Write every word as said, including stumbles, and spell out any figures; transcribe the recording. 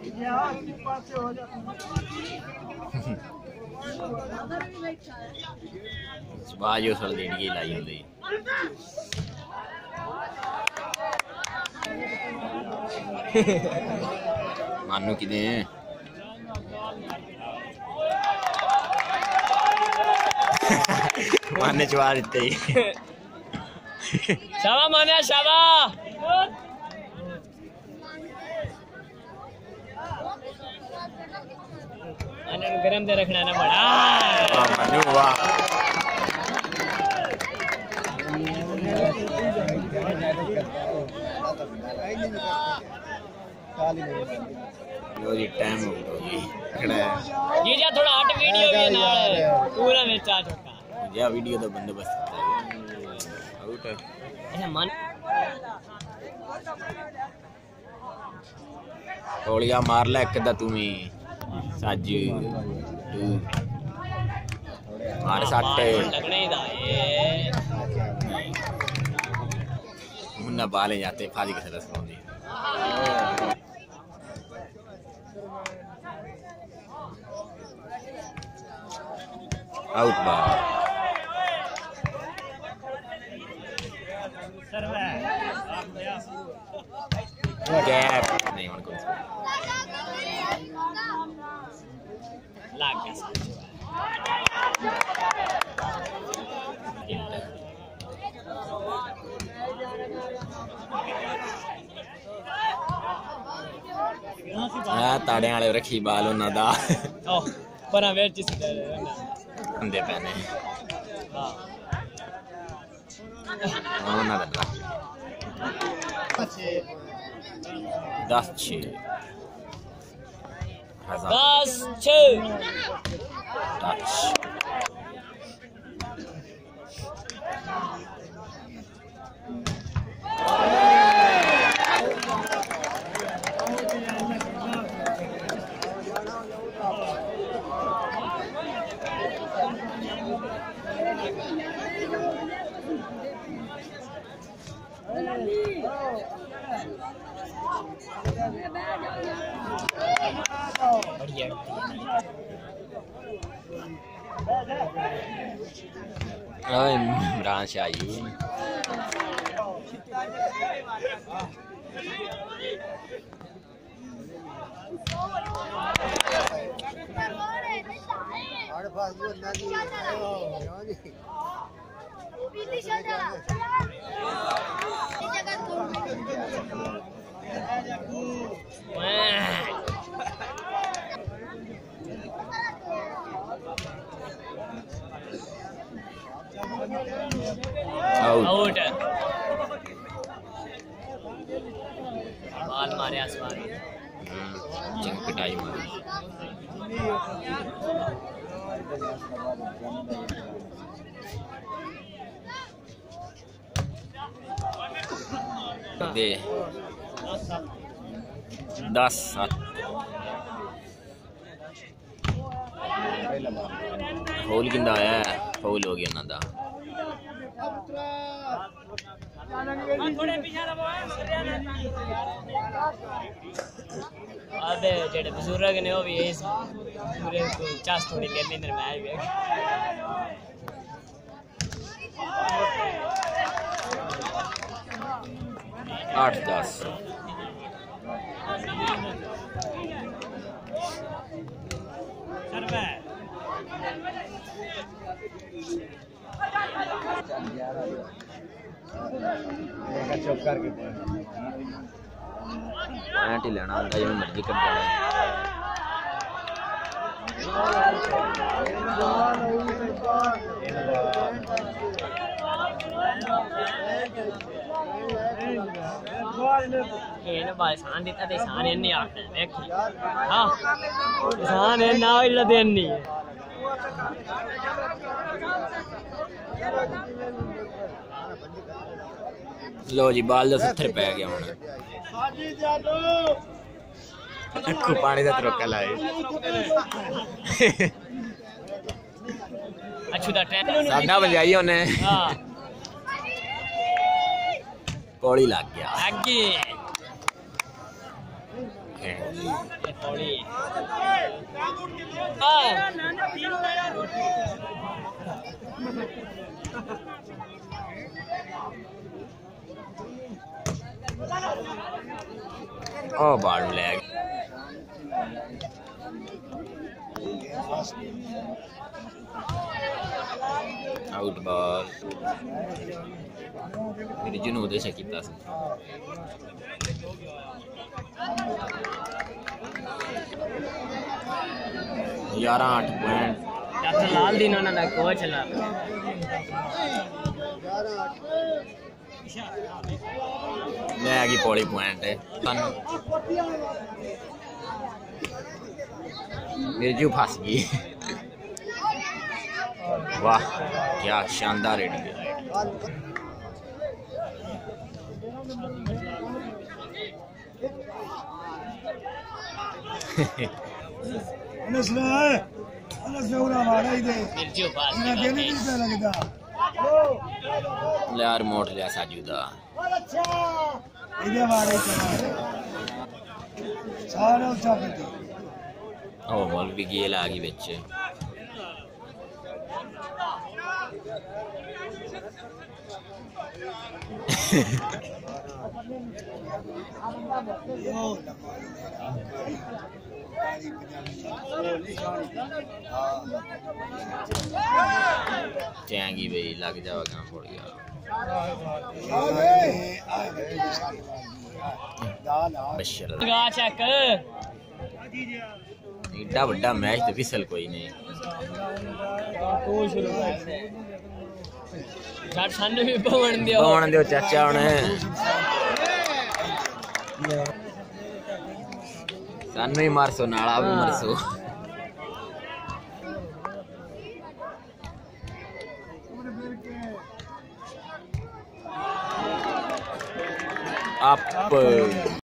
बाजू सल दी लाई होती मानू कि माने चवा देते शाबा माने शाबा माने गरम दे रखना ना बड़ा मानू वाह लो जी टाइम हो गया खड़ा है ये जा थोड़ा हट वीडियो भी नाल पूरा में चा चुका या वीडियो तो बंदोबस्त आउट अच्छा मन गोलियां मार ले एक दा तुम्ही सज तू मार सट लगने ही दा ये मुन्ना बाले जाते फाजी के सदस्य होंदी आउट बाल गैप नहीं उनको लाग गया ताड़े वाले रखी बाल उन्हों दा पर वेच अंदे पैने दस छे दस छे टच इमरान शाही आउट बाल मारे आसमान चिंग पिटाई मारी दे दस सात फौल किंदा आया फौल हो गया ना दा अबे जेड़े बुजुर्ग ने वो भी इस पूरे को चास थोड़ी ले लेने में आए हुए आठ दस चुप करके पैंट ही लेना होता जो मर्जी कर देना ये ना बाल सान देता ते सान नहीं आखना देख हां सान है ना इल्ला देन नहीं है लो जी बाल का सत्तर पै गया हूँ पानी का तरोका लाए सादा बजाई उन्हें कोड़ी लग गया थोड़ी हाँ ओ बाड़ू लैग आउट बॉल मेरी जुनूद से किया ग्यारह आठ पॉइंट डॉक्टर लाल दिन उन्होंने कोच ला लैगी पौड़ी पॉइंट है मेरी जू फंस गई वाह क्या शानदार रेडिंग है मिर्चू पास यार मोट लिया साजू दा ओ बॉल भी गेल आ गई बच्चे चैंगी भाई लग जाएगा पड़ गया बशर चेक एड्डा बड़ा मैच तो फिसल कोई नहीं सानू भी पवन दियो पवन दियो चाचा हुणे सानू ही मारसो नाला भी मरसो up